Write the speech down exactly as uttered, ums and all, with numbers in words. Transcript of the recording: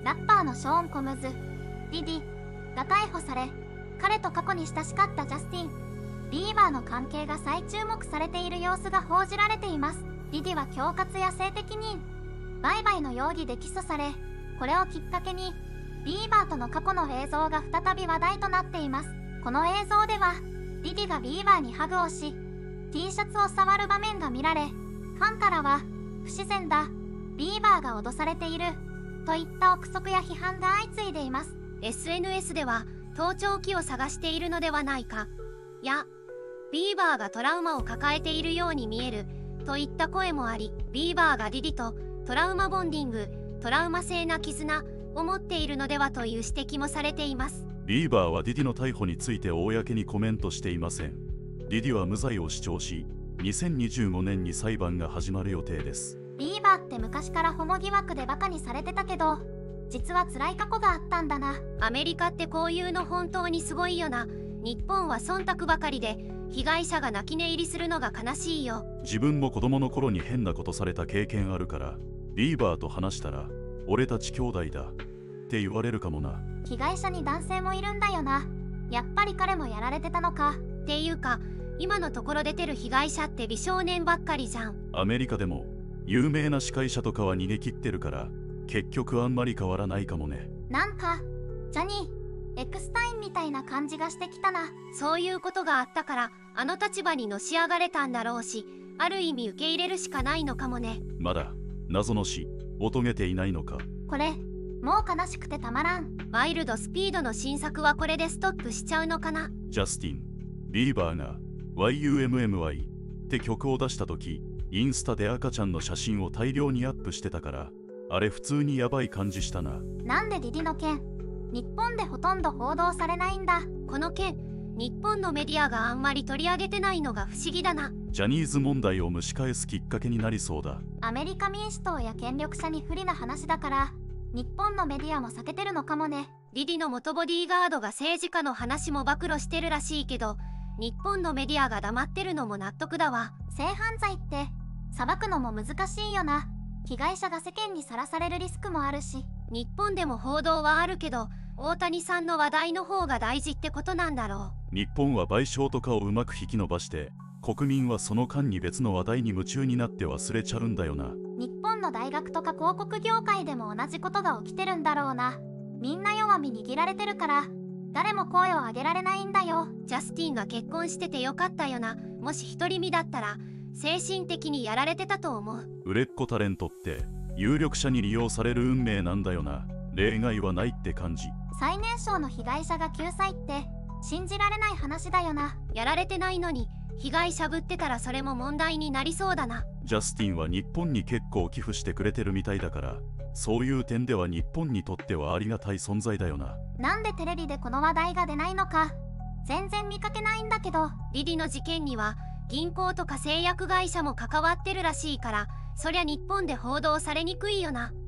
ラッパーのショーン・コムズ、ディディが逮捕され、彼と過去に親しかったジャスティン・ビーバーの関係が再注目されている様子が報じられています。ディディは恐喝や性的に売買の容疑で起訴され、これをきっかけにビーバーとの過去の映像が再び話題となっています。この映像ではディディがビーバーにハグをし T シャツを触る場面が見られ、ファンからは不自然だ、ビーバーが脅されているといった憶測や批判が相次いでいます。 エスエヌエス では盗聴器を探しているのではないか、やビーバーがトラウマを抱えているように見えるといった声もあり、ビーバーがディディとトラウマボンディング、トラウマ性な絆を持っているのではという指摘もされています。 ビーバーはディディの逮捕について公にコメントしていません。ディディは無罪を主張し、にせんにじゅうごねんに裁判が始まる予定です。 ビーバーって昔からホモ疑惑でバカにされてたけど、実は辛い過去があったんだな。 アメリカってこういうの本当にすごいよな。日本は忖度ばかりで被害者が泣き寝入りするのが悲しいよ。 自分も子供の頃に変なことされた経験あるから、ビーバーと話したら俺たち兄弟だって言われるかもな。 被害者に男性もいるんだよな。やっぱり彼もやられてたのか。 っていうか今のところ出てる被害者って美少年ばっかりじゃん。 アメリカでも有名な司会者とかは逃げ切ってるから、結局あんまり変わらないかもね。 なんかジャニーエクスタインみたいな感じがしてきたな。 そういうことがあったからあの立場にのし上がれたんだろうし、ある意味受け入れるしかないのかもね。 まだ謎の死を遂げていないのか。 これもう悲しくてたまらん。 ワイルドスピードの新作はこれでストップしちゃうのかな。 ジャスティン・ビーバーが ワイユーエムエムワイ って曲を出した時、インスタで赤ちゃんの写真を大量にアップしてたから、あれ普通にヤバい感じしたな。 なんでディディの件日本でほとんど報道されないんだ。 この件日本のメディアがあんまり取り上げてないのが不思議だな。 ジャニーズ問題を蒸し返すきっかけになりそうだ。 アメリカ民主党や権力者に不利な話だから、日本のメディアも避けてるのかもね。 ディディの元ボディーガードが政治家の話も暴露してるらしいけど、日本のメディアが黙ってるのも納得だわ。 性犯罪って裁くのも難しいよな。被害者が世間にさらされるリスクもあるし。 日本でも報道はあるけど、大谷さんの話題の方が大事ってことなんだろう。日本は賠償とかをうまく引き伸ばして、国民はその間に別の話題に夢中になって忘れちゃうんだよな。 日本の大学とか広告業界でも同じことが起きてるんだろうな。みんな弱み握られてるから誰も声を上げられないんだよ。 ジャスティンが結婚しててよかったよな。もし独り身だったら精神的にやられてたと思う。 売れっ子タレントって有力者に利用される運命なんだよな。例外はないって感じ。 最年少の被害者が救済って信じられない話だよな。 やられてないのに被害者ぶってたらそれも問題になりそうだな。 ジャスティンは日本に結構寄付してくれてるみたいだから、そういう点では日本にとってはありがたい存在だよな。 なんでテレビでこの話題が出ないのか全然見かけないんだけど。 ディディの事件には銀行とか製薬会社も関わってるらしいから、そりゃ日本で報道されにくいよな。